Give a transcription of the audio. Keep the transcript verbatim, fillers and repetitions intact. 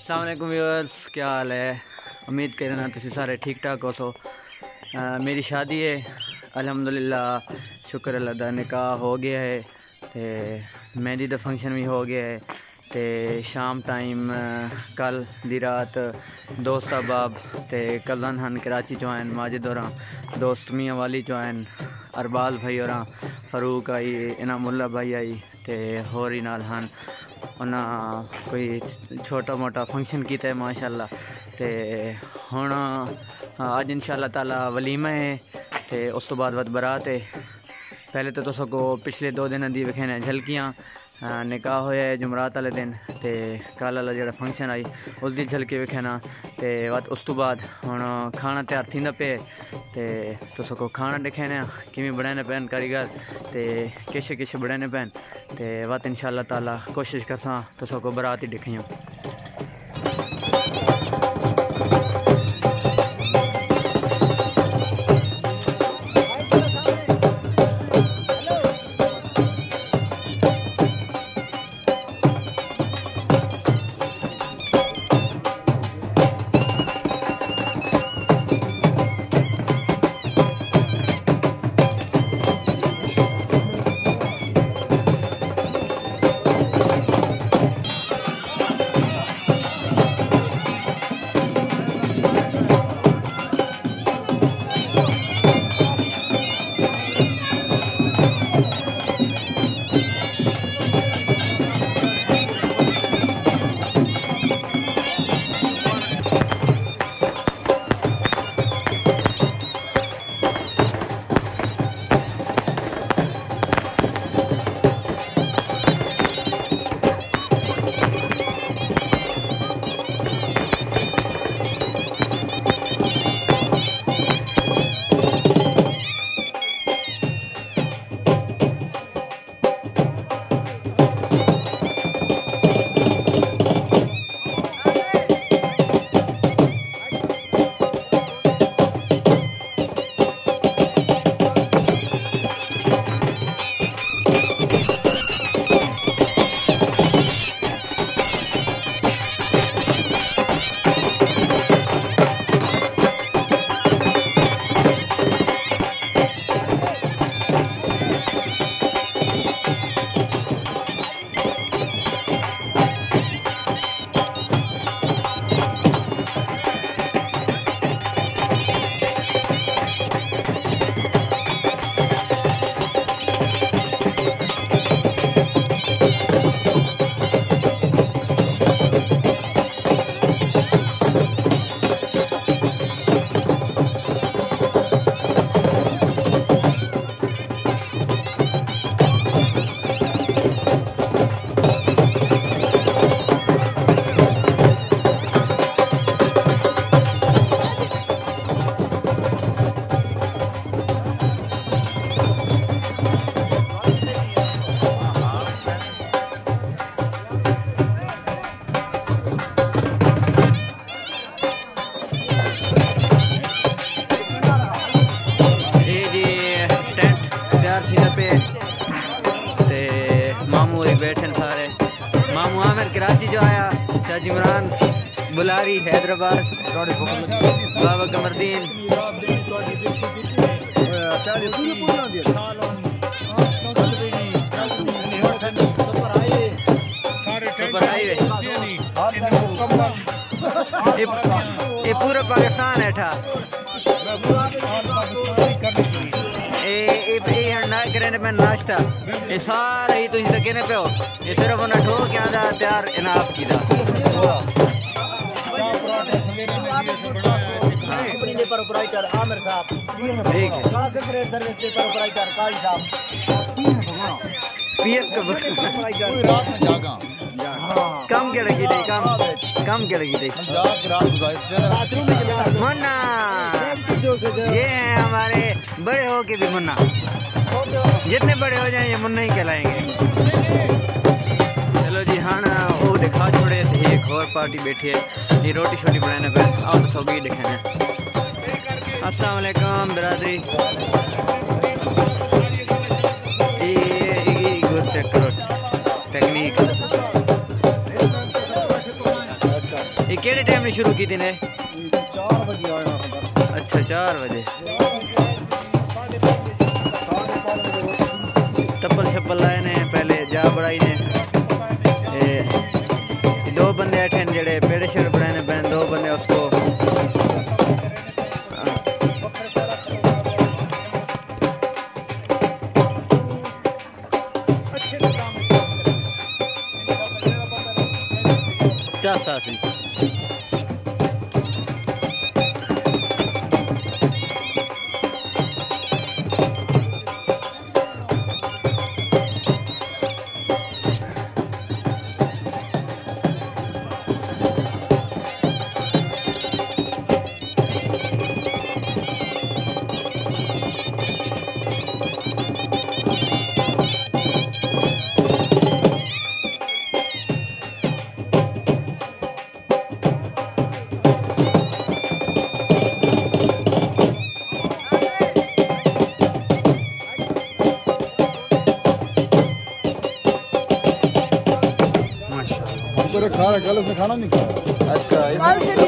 अस्सलाम वालेकुम व्यूअर्स, क्या हाल है? उम्मीद करना तुसी सारे ठीक ठाक हो। सो मेरी शादी है अल्हम्दुलिल्लाह, शुक्र अल्लाह दा। निकाह हो गया है ते मेहंदी दा फंक्शन भी हो गया है ते शाम टाइम कल दी रात दोस्त अहबाब ते कज़न हन कराची चो आन, माजिद होरां दोस्त मियांवाली चो आन, अरबाज भाई होरां, फारूक आई, इनामुल्ला भाई आई ते होर ही नाल हन। उन्हें कोई छोटा मोटा फंक्शन किया है माशाल्लाह। ते हुण अज इंशाल्लाह ताला वलीमा है ते उस तो बाद बाद बरात है। पहले तो तुस को पिछले दो दिन दी विखेने झलकियाँ। निकाह होया है जुमरात वाले दिन ते कल वाला जो फंक्शन आई उसकी झलकी विखेना ते उस तो बाद हुण खाना तैयार थींदा पे ते तुस को खाना दिखाने किवें बनाने पैन कारीगर ते किश किश बनाने पैन ते वत इंशाल्लाह ताला कोशिश करसां तुस को बरात ही दिखाइयो। बुलारी हैदराबाद बाबा कमरदीन ये पूरा पाकिस्तान है ठा में नाश्ता ये सारा ही तुम कहने पे हो। ये सिर्फ उन्हें ठो क्या तैयार इनाफ की कम क्या लगी थी कम कम क्या लगी थी मुन्ना। ये हैं हमारे बड़े हो के भी मुन्ना, जितने बड़े हो जाए ये मुन्ना ही कहलाएंगे। चलो जी हाँ वो दिखा छोड़े थे। एक और पार्टी बैठी है, ये रोटी शोटी बनाने पे और तो सब ही दिखाने। अस्सलाम वालेकुम बिरादरी। ये गुड चेक करो टेक्निक। केड़े टाइम ने शुरू की थी ने? चार बजे आया। अच्छा चार बजे। तप्पल शप्पल लाए ने पहले जा बढ़ाई ने। ए, दो बंदे बैठे ने जेड़े पेड़े शेड़ बनाए ने बहन दो बंदे उसको चासा सी। खा रहा, कल उसने खाना नहीं खाया। अच्छा कल से